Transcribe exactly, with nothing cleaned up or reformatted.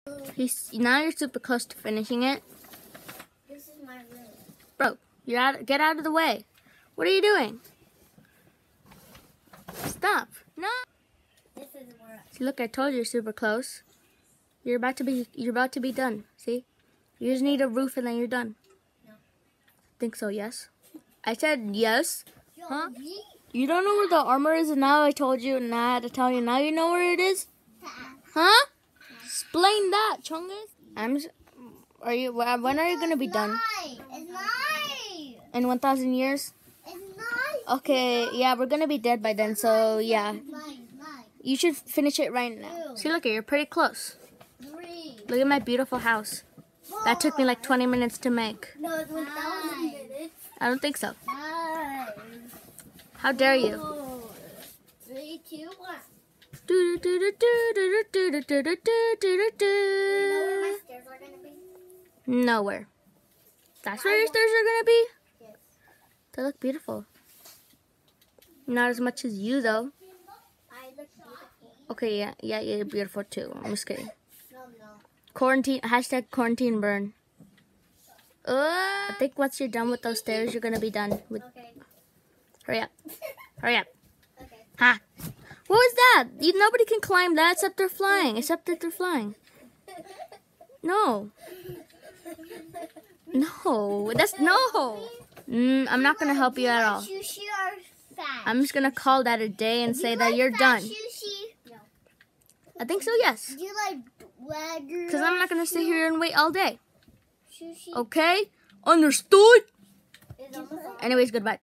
He's, now you're super close to finishing it. This is my room. Bro, you're out, get out of the way. What are you doing? Stop. No. This is where I... See, look, I told you you're super close. You're about to be you're about to be done. See? You just need a roof and then you're done. No. Think so, yes? I said yes. Yo, Huh? me? You don't know where the armor is and now I told you and now I had to tell you. Now you know where it is? Huh? Explain that, Chungus. I'm s- are you when are you going to be done? It's nice. In one thousand years? It's nice. Okay, yeah, we're going to be dead by then. So, yeah. Nice, nice. You should finish it right now. See, look, you're pretty close. Three. Look at my beautiful house. That took me like twenty minutes to make. No, it's one thousand minutes. I don't think so. Nice. How dare you? Four, three, two, one. Do do do do do do do do do do do You know where my do. stairs are gonna be? Nowhere. That's where your stairs are gonna be? Yes. They look beautiful. Not as much as you though. I look beautiful. Okay, yeah, yeah, you're beautiful too. I'm just kidding. No, no. Quarantine, hashtag quarantine burn. Uh, I think once you're done with those stairs, you're gonna be done with. Okay. Hurry up. Hurry up. Okay. Ha! What was that? You, nobody can climb that except they're flying. Except that they're flying. No. No. That's no. Mm, I'm not gonna help you at all. Sushi or fat? I'm just gonna call that a day and Do say you that like you're fat done. Sushi? No. I think so. Yes. Do you like wagyu? Because I'm not gonna sit here and wait all day. Sushi. Okay? Understood? Is almost Anyways, goodbye.